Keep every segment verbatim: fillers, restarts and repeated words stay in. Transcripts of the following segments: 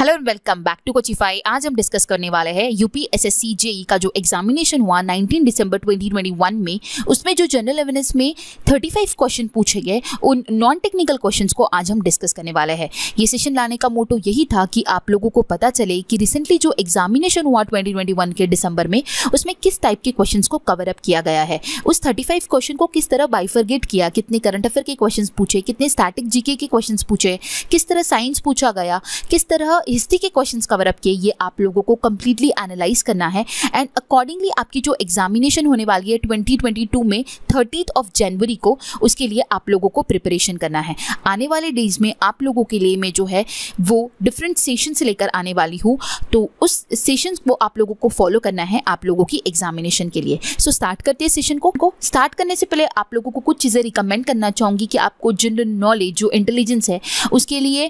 Hello and welcome back to Coachify. आज हम discuss करने वाले हैं यूपी एसएससी जेई का जो एग्जामिनेशन हुआ उन्नीस दिसंबर ट्वेंटी ट्वेंटी वन में, उसमें जो जनरल अवेयरनेस में पैंतीस क्वेश्चन पूछे गए, उन नॉन टेक्निकल क्वेश्चंस को आज हम डिस्कस करने वाले हैं। ये सेशन लाने का मोटो यही था कि आप लोगों को पता चले कि रिसेंटली जो एग्जामिनेशन हुआ ट्वेंटी ट्वेंटी वन के दिसंबर में, उसमें किस टाइप के क्वेश्चंस को कवर अप किया गया है, उस पैंतीस क्वेश्चन को किस तरह बाइफरगेट किया, कितने करंट अफेयर के क्वेश्चंस पूछे, कितने स्टैटिक जीके के क्वेश्चंस पूछे, किस तरह साइंस पूछा गया, किस तरह हिस्ट्री के क्वेश्चंस कवर अप किए, ये आप लोगों को कंप्लीटली एनालाइज करना है। एंड अकॉर्डिंगली आपकी जो एग्जामिनेशन होने वाली है ट्वेंटी ट्वेंटी टू में थर्टीथ ऑफ जनवरी को, उसके लिए आप लोगों को प्रिपरेशन करना है। आने वाले डेज में आप लोगों के लिए मैं जो है वो डिफरेंट सेशंस लेकर आने वाली हूँ, तो उस सेशंस को आप लोगों को फॉलो करना है आप लोगों की एग्जामिनेशन के लिए। सो so, स्टार्ट करते हैं सेशन को को स्टार्ट करने से पहले आप लोगों को कुछ चीज़ें रिकमेंड करना चाहूँगी कि आपको जनरल नॉलेज जो इंटेलिजेंस है उसके लिए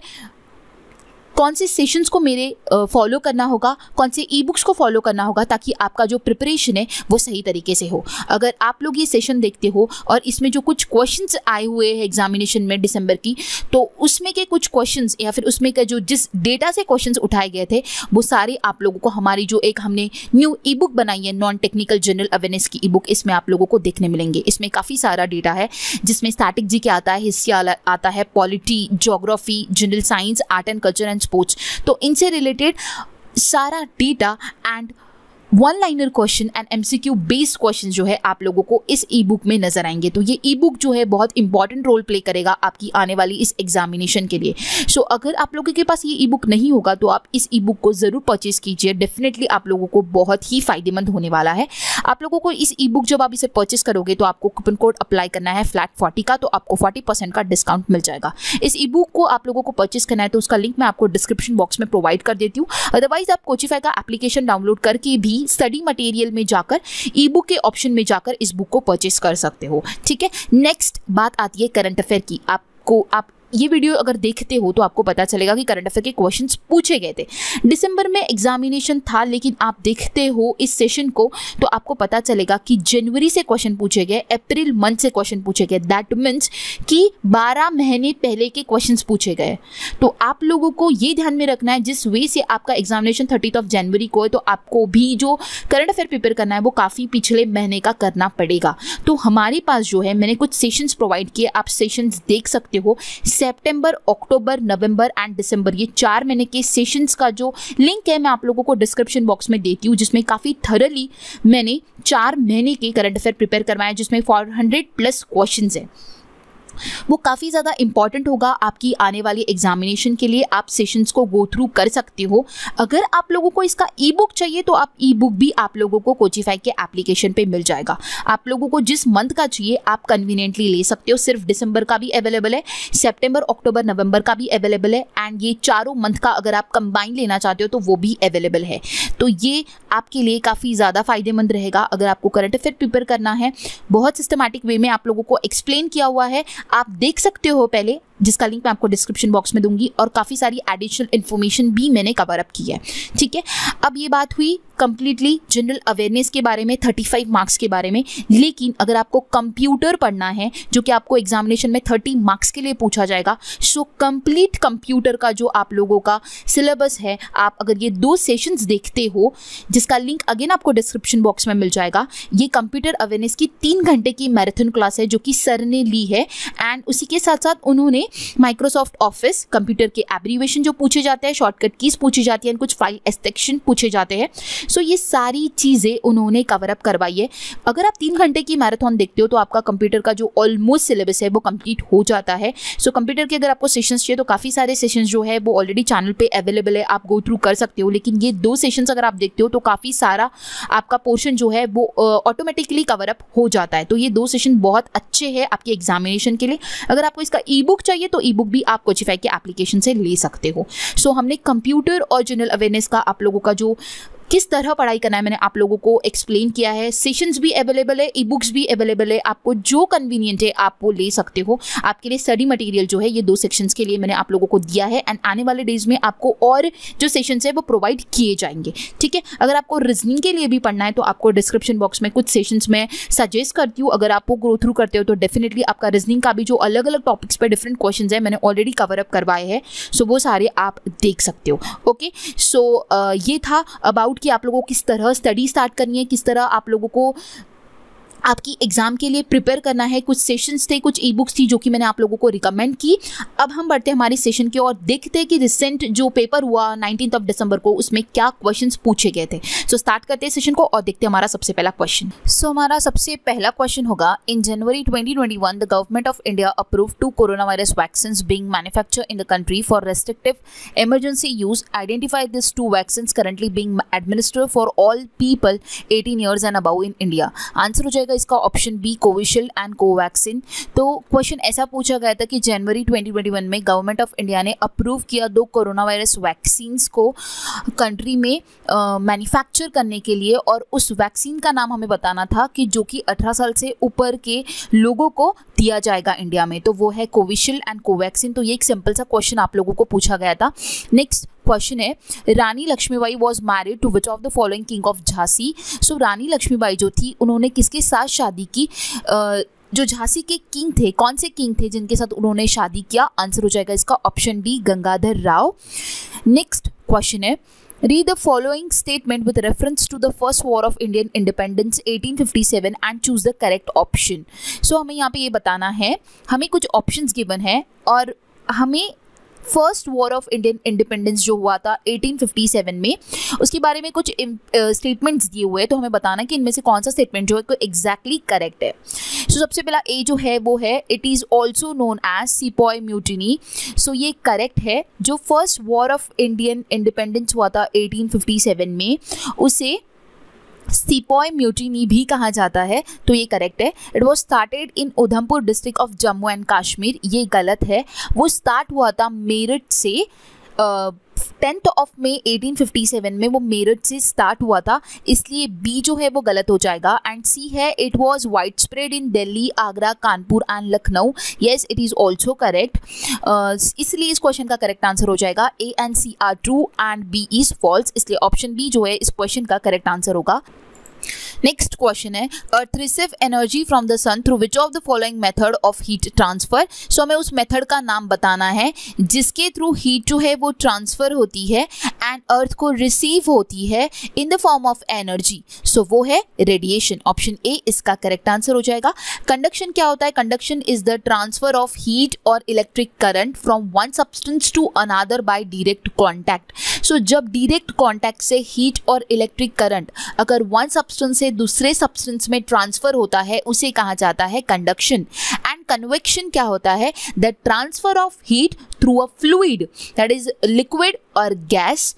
कौन से सेशंस को मेरे फॉलो करना होगा, कौन से ई बुक्स को फॉलो करना होगा, ताकि आपका जो प्रिपरेशन है वो सही तरीके से हो। अगर आप लोग ये सेशन देखते हो और इसमें जो कुछ क्वेश्चंस आए हुए हैं एग्जामिनेशन में दिसंबर की, तो उसमें के कुछ क्वेश्चंस या फिर उसमें के जो जिस डेटा से क्वेश्चंस उठाए गए थे वो सारे आप लोगों को हमारी जो एक हमने न्यू ई बुक बनाई है नॉन टेक्निकल जनरल अवेयरनेस की ई बुक, इसमें आप लोगों को देखने मिलेंगे। इसमें काफ़ी सारा डेटा है जिसमें स्टैटिक जी के आता है, हिस्ट्री आता है, polity, geography, general science, art and culture and sports, तो इनसे रिलेटेड सारा data and one liner question and MCQ based question जो है आप लोगों को इस ई बुक में नजर आएंगे। तो ये ई बुक जो है बहुत इंपॉर्टेंट रोल प्ले करेगा आपकी आने वाली इस एग्जामिनेशन के लिए। सो so, अगर आप लोगों के पास ये ई बुक नहीं होगा तो आप इस ई बुक को जरूर परचेज कीजिए। डेफिनेटली आप लोगों को बहुत ही फायदेमंद होने वाला है। आप लोगों को इस ई बुक जब आप इसे परचेज करोगे तो आपको कूपन कोड अप्लाई करना है फ्लैट फोर्टी का, तो आपको फोर्टी परसेंट का डिस्काउंट मिल जाएगा। इस ई बुक को आप लोगों को परचेज करना है तो उसका लिंक मैं आपको डिस्क्रिप्शन बॉक्स में प्रोवाइड कर देती हूँ। अदरवाइज आप कोचिफाई का एप्लीकेशन डाउनलोड करके भी स्टडी मटेरियल में जाकर ई बुक के ऑप्शन में जाकर इस बुक को परचेस कर सकते हो। ठीक है, नेक्स्ट बात आती है करंट अफेयर की। आपको आप ये वीडियो अगर देखते हो तो आपको पता चलेगा कि करंट अफेयर के क्वेश्चंस पूछे गए थे। दिसंबर में एग्जामिनेशन था, लेकिन आप देखते हो इस सेशन को तो आपको पता चलेगा कि जनवरी से क्वेश्चन पूछे गए, अप्रैल मंथ से क्वेश्चन पूछे गए। दैट मीन्स कि बारह महीने पहले के क्वेश्चंस पूछे गए। तो आप लोगों को ये ध्यान में रखना है, जिस वे से आपका एग्जामिनेशन थर्टीथ ऑफ जनवरी को है, तो आपको भी जो करंट अफेयर प्रिपेयर करना है वो काफ़ी पिछले महीने का करना पड़ेगा। तो हमारे पास जो है मैंने कुछ सेशंस प्रोवाइड किए, आप सेशंस देख सकते हो। सितंबर, अक्टूबर, नवंबर एंड दिसंबर, ये चार महीने के सेशंस का जो लिंक है मैं आप लोगों को डिस्क्रिप्शन बॉक्स में देती हूँ, जिसमें काफ़ी थरली मैंने चार महीने के करंट अफेयर प्रिपेयर करवाए, जिसमें फोर हंड्रेड प्लस क्वेश्चंस है। वो काफ़ी ज़्यादा इंपॉर्टेंट होगा आपकी आने वाली एग्जामिनेशन के लिए। आप सेशंस को गो थ्रू कर सकते हो। अगर आप लोगों को इसका ई बुक चाहिए तो आप ई बुक भी आप लोगों को कोचिफाई के एप्लीकेशन पे मिल जाएगा। आप लोगों को जिस मंथ का चाहिए आप कन्वीनियंटली ले सकते हो। सिर्फ दिसंबर का भी अवेलेबल है, सितंबर, अक्टूबर, नवंबर का भी अवेलेबल है, एंड ये चारों मंथ का अगर आप कंबाइन लेना चाहते हो तो वो भी अवेलेबल है। तो ये आपके लिए काफ़ी ज़्यादा फायदेमंद रहेगा अगर आपको करंट अफेयर प्रिपेयर करना है। बहुत सिस्टमैटिक वे में आप लोगों को एक्सप्लेन किया हुआ है, आप देख सकते हो पहले, जिसका लिंक मैं आपको डिस्क्रिप्शन बॉक्स में दूंगी, और काफ़ी सारी एडिशनल इन्फॉर्मेशन भी मैंने कवर अप की है। ठीक है, अब ये बात हुई कंप्लीटली जनरल अवेयरनेस के बारे में, पैंतीस मार्क्स के बारे में। लेकिन अगर आपको कंप्यूटर पढ़ना है, जो कि आपको एग्जामिनेशन में तीस मार्क्स के लिए पूछा जाएगा, सो कंप्लीट कंप्यूटर का जो आप लोगों का सिलेबस है, आप अगर ये दो सेशंस देखते हो, जिसका लिंक अगेन आपको डिस्क्रिप्शन बॉक्स में मिल जाएगा। ये कंप्यूटर अवेयरनेस की तीन घंटे की मैराथन क्लास है जो कि सर ने ली है, एंड उसी के साथ साथ उन्होंने माइक्रोसॉफ्ट ऑफिस, कंप्यूटर के एब्रीवेशन जो पूछे जाते हैं, शॉर्टकट कीज पूछी जाती है, कुछ फाइल एक्सटेंशन पूछे जाते हैं। सो so, ये सारी चीज़ें उन्होंने कवर अप करवाई है। अगर आप तीन घंटे की मैराथन देखते हो तो आपका कंप्यूटर का जो ऑलमोस्ट सिलेबस है वो कंप्लीट हो जाता है। सो so, कंप्यूटर के अगर आपको सेशंस चाहिए तो काफ़ी सारे सेशंस जो है वो ऑलरेडी चैनल पे अवेलेबल है, आप गो थ्रू कर सकते हो। लेकिन ये दो सेशंस अगर आप देखते हो तो काफ़ी सारा आपका पोर्शन जो है वो ऑटोमेटिकली कवर अप हो जाता है। तो ये दो सेशन बहुत अच्छे हैं आपके एग्जामिनेशन के लिए। अगर आपको इसका ई बुक चाहिए तो ई बुक भी आप कोचिफाई के एप्लीकेशन से ले सकते हो। सो so, हमने कंप्यूटर और जनरल अवेयरनेस का आप लोगों का जो किस तरह पढ़ाई करना है मैंने आप लोगों को एक्सप्लेन किया है। सेशंस भी अवेलेबल है, ई बुक्स भी अवेलेबल है, आपको जो कन्वीनियंट है आप वो ले सकते हो। आपके लिए स्टडी मटेरियल जो है ये दो सेक्शंस के लिए मैंने आप लोगों को दिया है एंड आने वाले डेज में आपको और जो सेशंस है वो प्रोवाइड किए जाएंगे, ठीक है। अगर आपको रीजनिंग के लिए भी पढ़ना है तो आपको डिस्क्रिप्शन बॉक्स में कुछ सेशंस में सजेस्ट करती हूँ। अगर आप वो गो थ्रू करते हो तो डेफिनेटली आपका रीजनिंग का भी जो अलग अलग टॉपिक्स पर डिफरेंट क्वेश्चंस है मैंने ऑलरेडी कवर अप करवाए हैं, सो वो सारे आप देख सकते हो। ओके, सो ये था अबाउट कि आप लोगों को किस तरह स्टडी स्टार्ट करनी है, किस तरह आप लोगों को आपकी एग्जाम के लिए प्रिपेयर करना है। कुछ सेशंस थे, कुछ ई बुक्स थी जो कि मैंने आप लोगों को रिकमेंड की। अब हम बढ़ते हैं हमारे सेशन की और देखते हैं कि रिसेंट जो पेपर हुआ नाइनटीन ऑफ दिसंबर को उसमें क्या क्वेश्चंस पूछे गए थे। सो so, स्टार्ट करते हैं सेशन को और देखते हैं हमारा सबसे पहला क्वेश्चन। सो so, हमारा सबसे पहला क्वेश्चन होगा, in January twenty twenty one the government of India approve two corona virus vaccine being manufactured in the country for restrictive emergency use. Identify this two vaccine currently being administered for all people eighteen years and above in India. Answer हो जाएगा इसका option B, Covishield and Covaxin. तो question ऐसा पूछा गया था कि जनवरी ट्वेंटी ट्वेंटी वन में गवर्नमेंट ऑफ इंडिया ने अप्रूव किया दो कोरोना वायरस वैक्सीन्स को कंट्री में मैन्युफैक्चर करने के लिए, और उस वैक्सीन का नाम हमें बताना था कि जो कि अठारह साल से ऊपर के लोगों को दिया जाएगा इंडिया में, तो वो है कोविशील्ड एंड कोवैक्सीन। तो ये एक सिंपल सा क्वेश्चन आप लोगों को पूछा गया था। नेक्स्ट क्वेश्चन है, Rani Lakshmibai was married to which of the following king of Jhansi. So Rani Lakshmibai जो थी उन्होंने किसके साथ शादी की? uh, जो झांसी के किंग थे, कौन से किंग थे जिनके साथ उन्होंने शादी किया? आंसर हो जाएगा इसका option B, Gangadhar Rao. Next question है, read the following statement with reference to the first war of Indian independence eighteen fifty-seven and choose the correct option। so हमें यहाँ पे ये बताना है, हमें कुछ ऑप्शंस गिवन है और हमें first war of Indian independence जो हुआ था एटीन फिफ्टी सेवन में उसके बारे में कुछ स्टेटमेंट्स uh, दिए हुए हैं, तो हमें बताना कि इनमें से कौन सा स्टेटमेंट जो है कोई एग्जैक्टली करेक्ट है। सो so, सबसे पहला ए जो है वो है, it is also known as sepoy mutiny. So ये करेक्ट है। जो first war of Indian independence हुआ था एटीन फिफ्टी सेवन में उसे सिपॉय म्यूटिनी भी कहा जाता है, तो ये करेक्ट है। It was started in Udhampur district of Jammu and Kashmir, ये गलत है। वो स्टार्ट हुआ था मेरठ से, tenth of May eighteen fifty seven में वो मेरठ से स्टार्ट हुआ था, इसलिए बी जो है वो गलत हो जाएगा। एंड सी है, it was wide spread in Delhi, Agra, Kanpur and Lucknow. Yes, it is also correct, इसलिए इस क्वेश्चन का करेक्ट आंसर हो जाएगा A and C are true and B is false, इसलिए ऑप्शन बी जो है इस क्वेश्चन का करेक्ट आंसर होगा। नेक्स्ट क्वेश्चन है, earth receive energy from the sun through which of the following method of heat transfer. So हमें उस method का नाम बताना है जिसके थ्रू हीट जो है वो ट्रांसफर होती है एंड अर्थ को रिसीव होती है in the form of energy. So वो है रेडिएशन, ऑप्शन ए इसका करेक्ट आंसर हो जाएगा। कंडक्शन क्या होता है? Conduction is the transfer of heat और electric current from one substance to another by direct contact. So जब डायरेक्ट कॉन्टैक्ट से हीट और इलेक्ट्रिक करंट अगर वन सब्सटेंस से दूसरे सब्सटेंस में ट्रांसफर होता है उसे कहा जाता है कंडक्शन। एंड कन्वेक्शन क्या होता है? The transfer of heat through a fluid, that is liquid और गैस,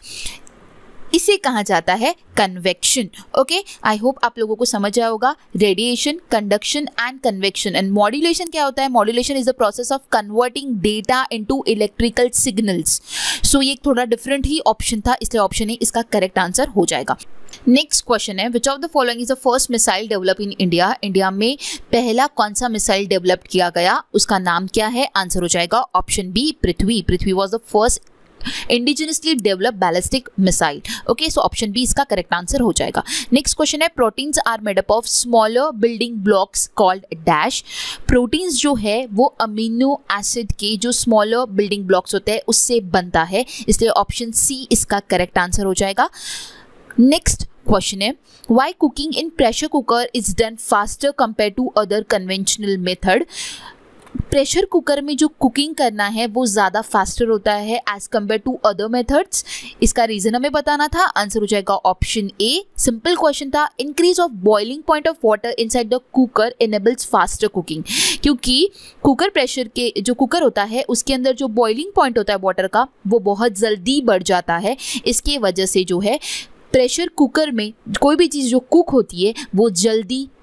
इसे कहा जाता है कन्वेक्शन। ओके, आई होप आप लोगों को समझ आया होगा। Radiation, conduction and convection. And modulation क्या होता है? Modulation is the process of converting data into electrical signals. So ये थोड़ा डिफरेंट ही ऑप्शन था, इसलिए ऑप्शन ए इसका करेक्ट आंसर हो जाएगा। नेक्स्ट क्वेश्चन है, which of the following is the first missile develop in India. India में पहला कौन सा मिसाइल डेवलप किया गया, उसका नाम क्या है? आंसर हो जाएगा option B, Prithvi. Prithvi was the first indigenously develop ballistic missile. Okay, so option B इसका करेक्ट आंसर हो जाएगा। नेक्स्ट क्वेश्चन है, proteins are made up of smaller building blocks called dash. Proteins जो है वो अमीनो एसिड के जो स्मॉलर बिल्डिंग ब्लॉक्स होते हैं उससे बनता है, इसलिए ऑप्शन सी इसका करेक्ट आंसर हो जाएगा। नेक्स्ट क्वेश्चन है, why cooking in pressure cooker is done faster compare to other conventional method. Pressure cooker में जो कुकिंग करना है वो ज़्यादा फास्टर होता है as compare to other methods, इसका रीज़न हमें बताना था। आंसर हो जाएगा ऑप्शन ए, सिंपल क्वेश्चन था। Increase of boiling point of water inside the cooker enables faster cooking, क्योंकि कुकर प्रेशर के जो कुकर होता है उसके अंदर जो बॉइलिंग पॉइंट होता है वाटर का वो बहुत जल्दी बढ़ जाता है, इसके वजह से जो है प्रेशर कुकर में कोई भी चीज़ जो कुक होती है वो जल्दी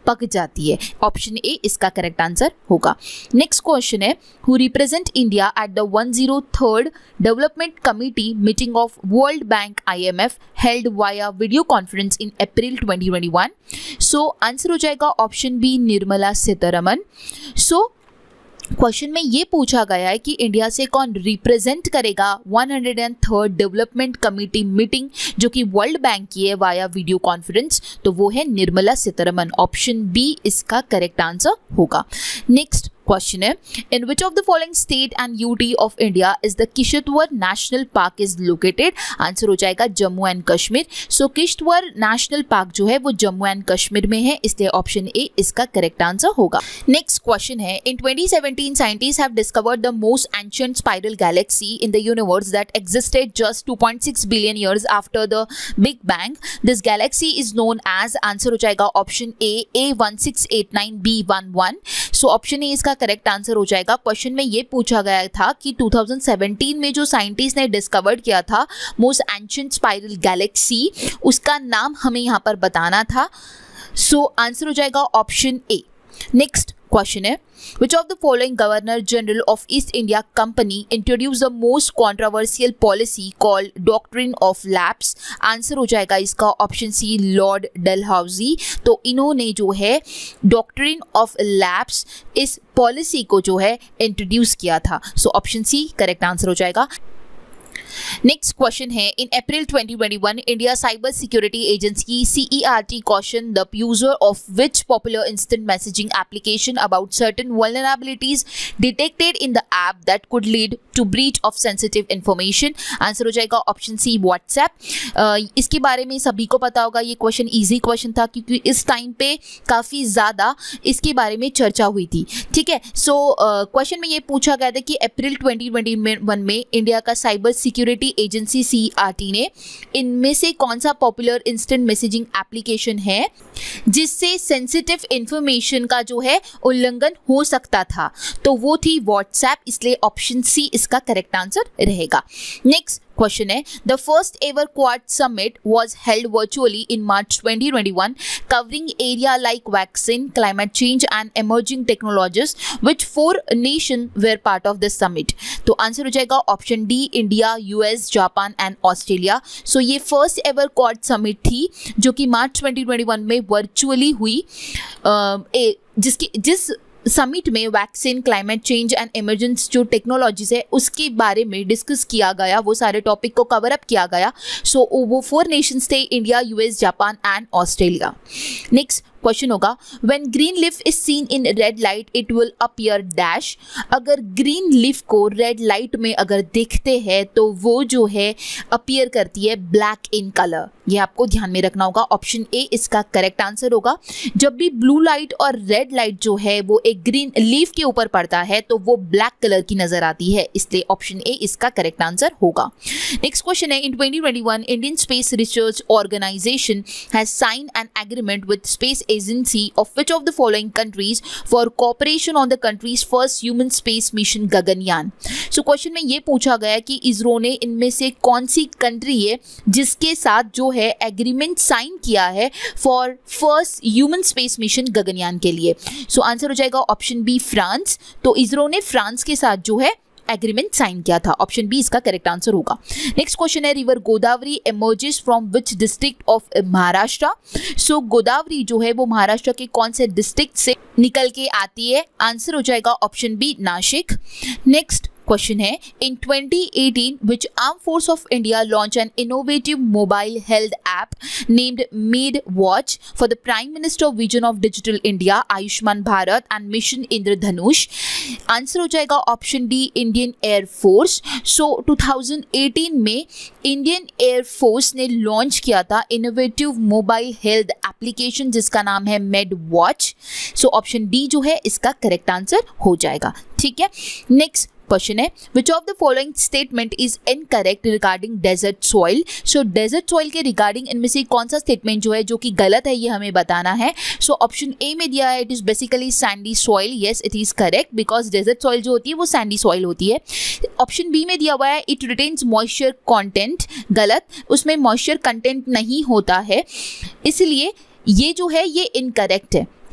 पक जाती है। ऑप्शन ए इसका करेक्ट आंसर होगा। नेक्स्ट क्वेश्चन है, who represent India at the one zero third development committee meeting of World Bank I M F held via video conference in April twenty twenty one. So answer हो जाएगा option B Nirmala Sitharaman. So question में ये पूछा गया है कि India से कौन रिप्रेजेंट करेगा one hundred third development committee meeting जो कि वर्ल्ड बैंक की है वाया वीडियो कॉन्फ्रेंस, तो वो है निर्मला सीतारमन। ऑप्शन बी इसका करेक्ट आंसर होगा। नेक्स्ट क्वेश्चन है, in which of the following state and UT of India is the Kishtwar national park is located. Answer हो जाएगा Jammu and Kashmir. So Kishtwar national park जो है वो जम्मू एंड कश्मीर में है, इसलिए ऑप्शन ए इसका करेक्ट आंसर होगा। नेक्स्ट क्वेश्चन है, in twenty seventeen scientists have discovered the most ancient spiral galaxy in the universe that existed just two point six billion years after the Big Bang. This galaxy is known as, answer हो जाएगा option A A one six eight nine B one one. So option A इसका correct answer हो जाएगा। Question में ये पूछा गया था कि टू थाउजेंड सेवनटीन में जो साइंटिस्ट ने डिस्कवर किया था मोस्ट एंशिएंट स्पाइरल गैलेक्सी, उसका नाम हमें यहाँ पर बताना था। सो so, आंसर हो जाएगा ऑप्शन ए। नेक्स्ट क्वेश्चन है, which of the following Governor General of East India Company introduced the most controversial policy called Doctrine of Lapse? Answer हो जाएगा इसका ऑप्शन सी लॉर्ड डलहौजी। तो इन्होंने जो है डॉक्ट्रिन ऑफ लैप्स इस पॉलिसी को जो है इंट्रोड्यूस किया था। So option C correct answer हो जाएगा। नेक्स्ट क्वेश्चन है, in April twenty twenty one India cyber security agency C E R T cautioned the user of which popular instant messaging application about certain vulnerabilities detected in the app that could lead to breach of sensitive information. Answer हो जाएगा option C WhatsApp. इसके बारे में सभी को पता होगा, ये क्वेश्चन इजी क्वेश्चन था क्योंकि इस टाइम पे काफ़ी ज़्यादा इसके बारे में चर्चा हुई थी। ठीक है, सो क्वेश्चन में ये पूछा गया था कि अप्रैल ट्वेंटी ट्वेंटी वन में इंडिया का cyber security agency C E R T ने इनमें से कौन सा पॉपुलर इंस्टेंट मैसेजिंग एप्लीकेशन है जिससे सेंसिटिव इंफॉर्मेशन का जो है उल्लंघन हो सकता था, तो वो थी व्हाट्सएप, इसलिए ऑप्शन सी इसका करेक्ट आंसर रहेगा। नेक्स्ट क्वेश्चन है, the first ever quad summit was held virtually in March twenty twenty one covering area like vaccine, climate change and emerging technologies, which four nation were part of this summit. तो answer हो जाएगा option D India, US, Japan and Australia. So ये first ever quad summit थी जो कि March twenty twenty one में virtually हुई, uh, ए, जिसकी जिस समिट में vaccine, climate change and emergence जो टेक्नोलॉजीज है उसके बारे में डिस्कस किया गया, वो सारे टॉपिक को कवर अप किया गया। सो so, वो फोर नेशंस थे India, US, Japan and Australia. Next question होगा, when green leaf is seen in red light it will appear dash. अगर ग्रीन लीफ को रेड लाइट में अगर देखते हैं तो वो जो है अपीयर करती है ब्लैक इन कलर। ये आपको ध्यान में रखना होगा। ऑप्शन ए इसका करेक्ट आंसर होगा। जब भी ब्लू लाइट और रेड लाइट जो है वो एक ग्रीन लीफ के ऊपर पड़ता है तो वो ब्लैक कलर की नजर आती है, इसलिए ऑप्शन ए इसका करेक्ट आंसर होगा। नेक्स्ट क्वेश्चन है, in twenty twenty one Indian space research organisation has sign an agreement with space agency of which of the following countries for cooperation on the country's first human space mission Gaganyaan. So question में ये पूछा गया कि इसरो ने इनमें से कौन सी country है जिसके साथ जो है एग्रीमेंट साइन किया है for first human space mission Gaganyaan के लिए। सो so, आंसर हो जाएगा ऑप्शन बी फ्रांस। तो इसरो ने फ्रांस के साथ जो है एग्रीमेंट साइन किया था। ऑप्शन बी इसका करेक्ट आंसर होगा। नेक्स्ट क्वेश्चन है, river Godavari emerges from which district of Maharashtra. So Godavari जो है वो महाराष्ट्र के कौन से डिस्ट्रिक्ट से निकल के आती है? आंसर हो जाएगा option B Nashik. Next question है, in twenty eighteen which arm force of India launch an innovative mobile health app named med watch for the prime minister vision of digital India, Ayushman Bharat and mission Indradhanush. Answer हो जाएगा option D Indian air force. So two thousand eighteen में Indian air force ने launch किया था innovative mobile health application जिसका नाम है med watch. सो option D जो है इसका करेक्ट आंसर हो जाएगा। ठीक है, नेक्स्ट क्वेश्चन है, which of the following statement is incorrect regarding desert soil. So desert soil के रिगार्डिंग इनमें से कौन सा स्टेटमेंट जो है जो कि गलत है ये हमें बताना है। सो ऑप्शन ए में दिया है it is basically sandy soil, yes it is correct because desert soil जो होती है वो सैंडी सॉइल होती है। ऑप्शन बी में दिया हुआ है इट रिटेन्स मॉइस्चर कॉन्टेंट, गलत, उसमें मॉइस्चर कंटेंट नहीं होता है, इसलिए ये जो है ये इनकरेक्ट है।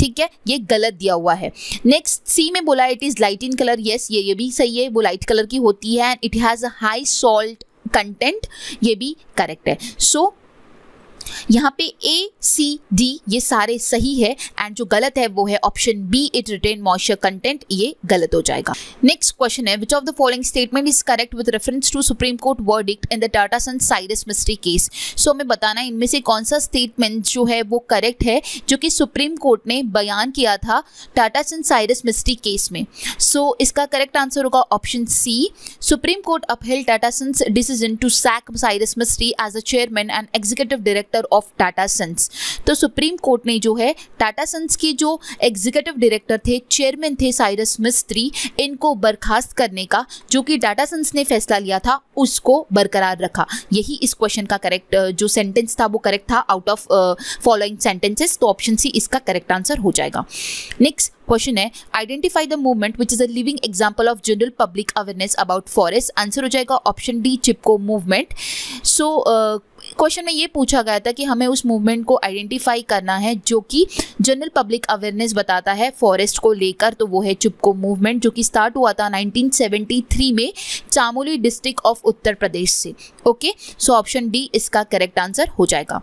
ठीक है, ये गलत दिया हुआ है। नेक्स्ट सी में बोला it is light in colour, yes ये ये भी सही है, वो लाइट कलर की होती है। It has a high salt content, ये भी करेक्ट है। सो so, यहाँ पे ए सी डी ये सारे सही है एंड जो गलत है वो है option B, it retain moisture content, ये गलत हो जाएगा। नेक्स्ट क्वेश्चन है which of the following statement is correct with reference to supreme court verdict in the Tata sons Cyrus Mistry case. So हमें बताना है इनमें से कौन सा स्टेटमेंट जो है वो करेक्ट है जो कि सुप्रीम कोर्ट ने बयान किया था टाटा सन्स साइरस मिस्ट्री केस में। सो so, इसका करेक्ट आंसर होगा option C, supreme court upheld Tata sons decision to sack Cyrus Mistry as a chairman and executive director of Tata sons. तो सुप्रीम कोर्ट ने जो है टाटा सन्स के जो एग्जीक्यूटिव डायरेक्टर थे, चेयरमैन थे साइरस मिस्त्री, इनको बर्खास्त करने का जो कि टाटा सन्स ने फैसला लिया था उसको बरकरार रखा। यही इस क्वेश्चन का करेक्ट जो सेंटेंस था वो करेक्ट था आउट ऑफ फॉलोइंग सेंटेंसेस, तो ऑप्शन सी इसका करेक्ट आंसर हो जाएगा। नेक्स्ट क्वेश्चन है identify the movement which is a living example of general public awareness about forest. Answer हो जाएगा option D, Chipko movement. So question में ये पूछा गया था कि हमें उस मूवमेंट को आइडेंटिफाई करना है जो कि जनरल पब्लिक अवेयरनेस बताता है फॉरेस्ट को लेकर, तो वो है चिपको मूवमेंट जो कि स्टार्ट हुआ था नाइनटीन सेवेंटी थ्री में चामोली डिस्ट्रिक्ट ऑफ उत्तर प्रदेश से। ओके, सो ऑप्शन डी इसका करेक्ट आंसर हो जाएगा।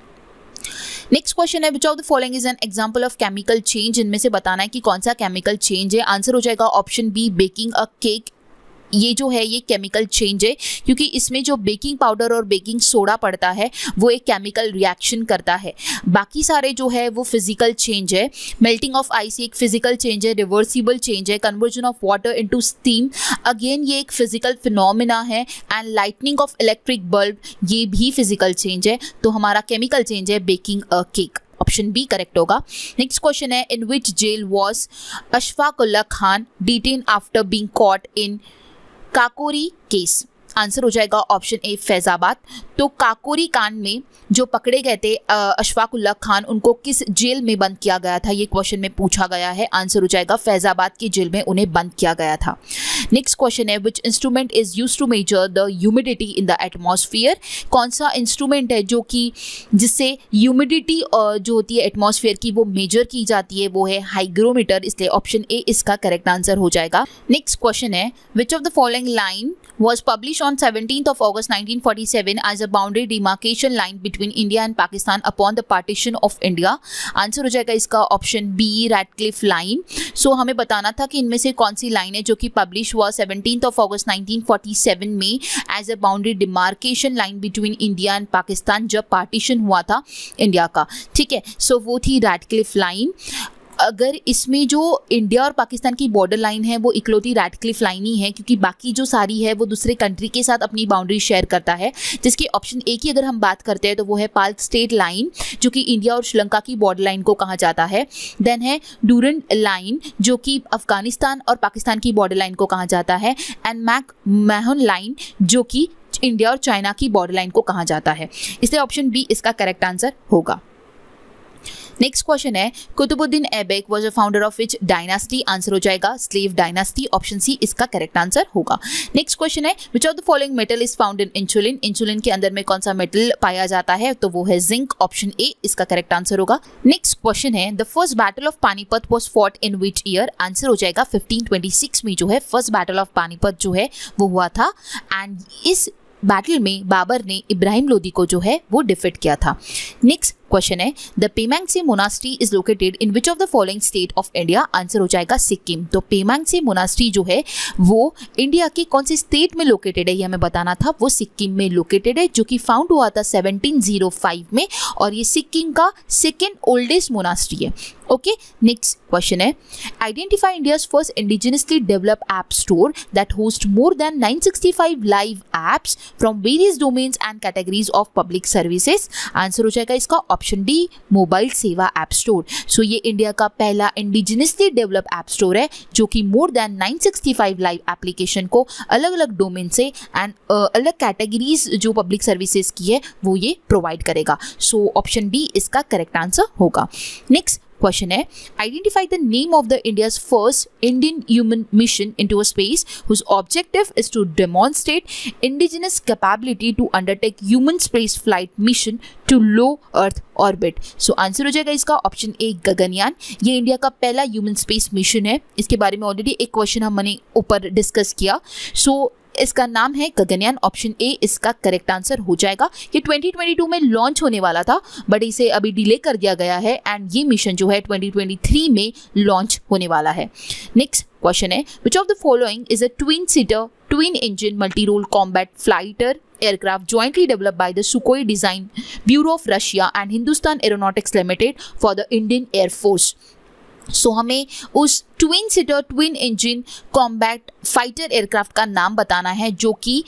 नेक्स्ट क्वेश्चन है which of the following is an example of chemical change. इनमें से बताना है कि कौन सा केमिकल चेंज है। आंसर हो जाएगा option B, baking a cake. ये जो है ये केमिकल चेंज है क्योंकि इसमें जो बेकिंग पाउडर और बेकिंग सोडा पड़ता है वो एक केमिकल रिएक्शन करता है। बाकी सारे जो है वो फिजिकल चेंज है। मेल्टिंग ऑफ आइस एक फिजिकल चेंज है, रिवर्सिबल चेंज है। Conversion of water into steam again ये एक फिजिकल फिनोमिना है। And lightning of electric bulb ये भी फिजिकल चेंज है। तो हमारा केमिकल चेंज है baking a cake, option B correct होगा। नेक्स्ट क्वेश्चन है in which jail was Ashfaq Ullah Khan detain after being caught in Kakori case. Answer हो जाएगा ऑप्शन ए, फैजाबाद। तो काकोरी कांड में जो पकड़े गए थे अशफाक उल्ला खान, उनको किस जेल में बंद किया गया था, ये क्वेश्चन में पूछा गया है। आंसर हो जाएगा फैजाबाद की जेल में उन्हें बंद किया गया था। नेक्स्ट क्वेश्चन है which instrument is used to measure the humidity in the atmosphere. कौन सा इंस्ट्रूमेंट है जो कि जिससे ह्यूमिडिटी जो होती है एटमॉस्फेयर की वो मेजर की जाती है, वो है हाइग्रोमीटर, इसलिए ऑप्शन ए इसका करेक्ट आंसर हो जाएगा। नेक्स्ट क्वेश्चन है which of the following line was published on seventeenth of August nineteen forty-seven as a boundary demarcation line between India and Pakistan upon the partition of India। Answer हो जाएगा इसका option B, Radcliffe line. So हमें बताना था कि इनमें से कौन सी लाइन है जो कि पब्लिश हुआ seventeenth of August nineteen forty-seven में as a boundary demarcation line between India and Pakistan जब पार्टीशन हुआ था इंडिया का। ठीक है, सो so वो थी रैडक्लिफ लाइन। अगर इसमें जो इंडिया और पाकिस्तान की बॉर्डर लाइन है वो इकलौती रैडक्लिफ लाइन ही है क्योंकि बाकी जो सारी है वो दूसरे कंट्री के साथ अपनी बाउंड्री शेयर करता है, जिसकी ऑप्शन ए की अगर हम बात करते हैं तो वो है पाल्क स्टेट लाइन जो कि इंडिया और श्रीलंका की बॉर्डर लाइन को कहा जाता है। देन है डूरन लाइन जो कि अफगानिस्तान और पाकिस्तान की बॉर्डर लाइन को कहा जाता है। एंड मैक मैहन लाइन जो कि इंडिया और चाइना की बॉर्डर लाइन को कहा जाता है, इसलिए ऑप्शन बी इसका करेक्ट आंसर होगा। नेक्स्ट क्वेश्चन है Qutubuddin Aibak was a founder of which dynasty. Answer हो जाएगा स्लेव डायनास्टी, ऑप्शन सी इसका करेक्ट आंसर होगा। नेक्स्ट क्वेश्चन है which of the following metal is found in insulin. Insulin के अंदर में कौन सा मेटल पाया जाता है, तो वो है जिंक, ऑप्शन ए इसका करेक्ट आंसर होगा। नेक्स्ट क्वेश्चन है the first battle of Panipat was fought in which year. Answer हो जाएगा फिफ्टीन ट्वेंटी सिक्स में जो है फर्स्ट बैटल ऑफ पानीपत जो है वो हुआ था। एंड इस बैटल में बाबर ने इब्राहिम लोदी को जो है वो डिफीट किया था। नेक्स्ट क्वेश्चन है the Pemayangtse monastery is located in which of the following state of India. Answer हो जाएगा सिक्किम। तो पेमांगसे मोनास्ट्री जो है वो इंडिया के कौन से स्टेट में लोकेटेड है ये हमें बताना था, वो सिक्किम में लोकेटेड है जो कि फाउंड हुआ था सेवनटीन ओ फाइव में और ये सिक्किम का सेकेंड ओल्डेस्ट मोनास्ट्री है। ओके, नेक्स्ट क्वेश्चन है identify India's first indigenously develop app store that host more than nine sixty five live apps from various domains and categories of public services. Answer हो जाएगा इसका option D, mobile Seva app store. So ये India का पहला indigenously develop app store है जो कि more than nine sixty five live application को अलग अलग डोमेन से एंड uh, अलग कैटेगरीज जो पब्लिक सर्विसेज की है वो ये प्रोवाइड करेगा। सो ऑप्शन डी इसका करेक्ट आंसर होगा। नेक्स्ट क्वेश्चन है, identify the name of the India's first Indian human mission into a space whose objective is to demonstrate indigenous capability to undertake human space flight mission to low earth orbit. So answer हो जाएगा इसका option A Gaganyaan. ये India का पहला human space mission है। इसके बारे में ऑलरेडी एक क्वेश्चन हमने ऊपर डिस्कस किया। सो so, इसका नाम है गगनयान। ऑप्शन ए इसका करेक्ट आंसर हो जाएगा। ये ट्वेंटी ट्वेंटी टू में लॉन्च होने वाला था बट इसे अभी डिले कर दिया गया है एंड ये मिशन जो है ट्वेंटी ट्वेंटी थ्री में लॉन्च होने वाला है। नेक्स्ट क्वेश्चन है, which of the following is a twin seater twin engine multi role combat fighter aircraft jointly developed by the Sukhoi Design Bureau of Russia and Hindustan Aeronautics Limited for the Indian Air Force. So so, हमें उस twin seater twin engine combat fighter aircraft का नाम बताना है जो कि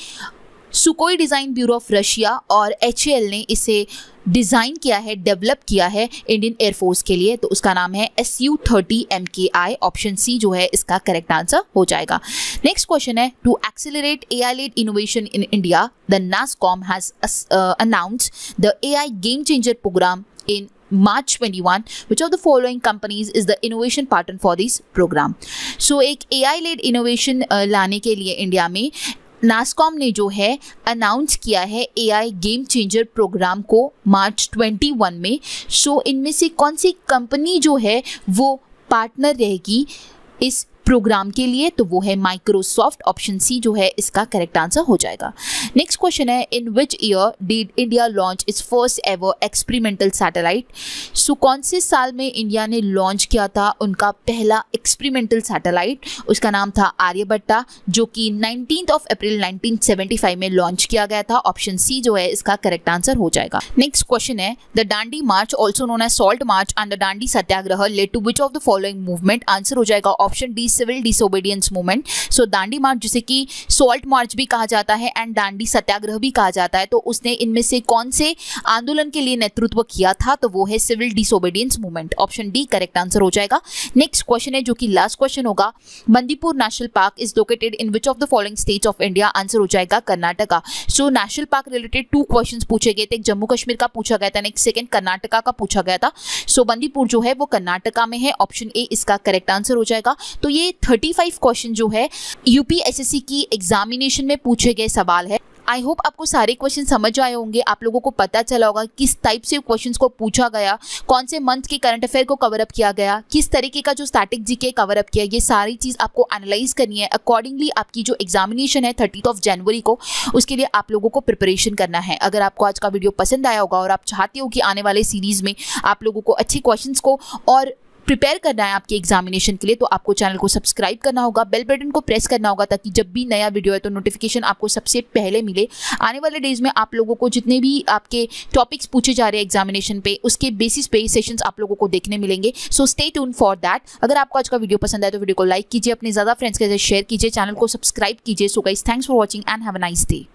Sukhoi design bureau of Russia और H A L ने इसे डिज़ाइन किया है, डेवलप किया है इंडियन एयरफोर्स के लिए। तो उसका नाम है एस यू थर्टी एम के आई। ऑप्शन सी जो है इसका करेक्ट आंसर हो जाएगा। नेक्स्ट क्वेश्चन है, to accelerate A I led innovation in India the NASSCOM has announced the A I game changer program in March twenty-one. Which of the following companies is the innovation partner for this program? So एक A I led innovation uh, लाने के लिए India में नासकॉम ने जो है announce किया है A I game changer program को मार्च इक्कीस में। सो so, इनमें से कौन सी कंपनी जो है वो पार्टनर रहेगी इस प्रोग्राम के लिए? तो वो है माइक्रोसॉफ्ट। ऑप्शन सी जो है इसका करेक्ट आंसर हो जाएगा। नेक्स्ट क्वेश्चन है, in which year did India launch its first ever experimental satellite? So कौन से साल में इंडिया ने लॉन्च किया था उनका पहला एक्सपेरिमेंटल सैटेलाइट? उसका नाम था आर्यभट्टा जो कि nineteenth of April nineteen seventy five में लॉन्च किया गया था। ऑप्शन सी जो है इसका करेक्ट आंसर हो जाएगा। नेक्स्ट क्वेश्चन है, the Dandi march also known as salt march and the Dandi satyagraha led to which of the following movement? Answer हो जाएगा option D civil disobedience movement. So Dandi march जिसे कि सॉल्ट मार्च भी कहा जाता है एंड दांडी सत्याग्रह भी कहा जाता है, तो उसने इनमें से कौन से आंदोलन के लिए नेतृत्व किया था? तो वो है civil disobedience movement. Option D correct answer हो जाएगा। नेक्स्ट क्वेश्चन है जो कि लास्ट क्वेश्चन होगा, Bandipur national park is located in which of the following states of India? Answer हो जाएगा Karnataka. So national park related to questions पूछे गए थे, एक जम्मू कश्मीर का पूछा गया था, नेक्स्ट सेकंड कर्नाटका का पूछा गया था। सो बंदीपुर जो है वो कर्नाटका में है। ऑप्शन ए इसका करेक्ट आंसर हो जाएगा। तो ये थर्टी फाइव क्वेश्चन जो है यूपी एस एस सी की एग्जामिनेशन में पूछे गए सवाल है। आई होप आपको सारे क्वेश्चन समझ आए होंगे, आप लोगों को पता चला होगा किस टाइप से क्वेश्चंस को पूछा गया, कौन से मंथ के करंट अफेयर को कवर अप किया गया, किस तरीके का जो स्टैटिक जीके कवर अप किया। ये सारी चीज़ आपको एनालाइज करनी है। अकॉर्डिंगली आपकी जो एग्जामिनेशन है थर्टीथ ऑफ जनवरी को, उसके लिए आप लोगों को प्रिपरेशन करना है। अगर आपको आज का वीडियो पसंद आया होगा और आप चाहते हो कि आने वाले सीरीज़ में आप लोगों को अच्छे क्वेश्चंस को और प्रिपेयर करना है आपके एग्जामिनेशन के लिए, तो आपको चैनल को सब्सक्राइब करना होगा, बेल बटन को प्रेस करना होगा ताकि जब भी नया वीडियो है तो नोटिफिकेशन आपको सबसे पहले मिले। आने वाले डेज में आप लोगों को जितने भी आपके टॉपिक्स पूछे जा रहे हैं एग्जामिनेशन पे, उसके बेसिस पे सेशंस आप लोगों को देखने मिलेंगे। So stay tune for that. अगर आपको आज का वीडियो पसंद आए तो वीडियो को लाइक कीजिए, अपने ज़्यादा फ्रेंड्स के साथ शेयर कीजिए, चैनल को सब्सक्राइब कीजिए। So guys, thanks for watching and have a nice day.